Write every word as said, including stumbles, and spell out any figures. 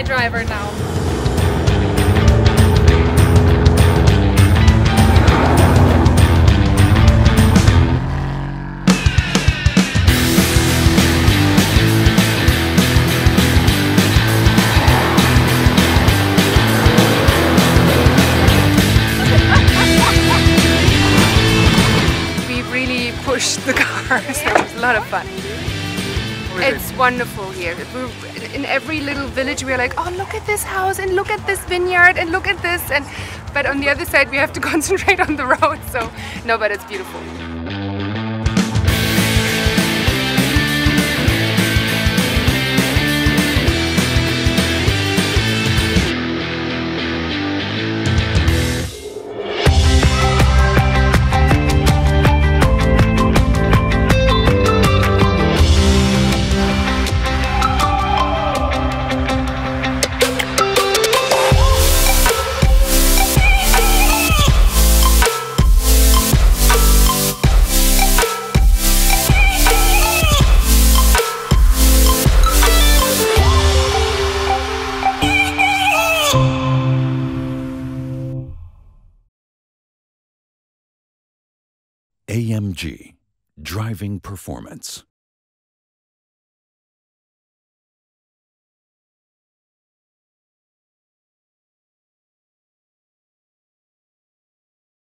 driver now. Pushed the car, so it was a lot of fun. It's wonderful here. We're in every little village we're like, oh, look at this house and look at this vineyard and look at this, and but on the other side we have to concentrate on the road, so no, but it's beautiful. A M G, driving performance.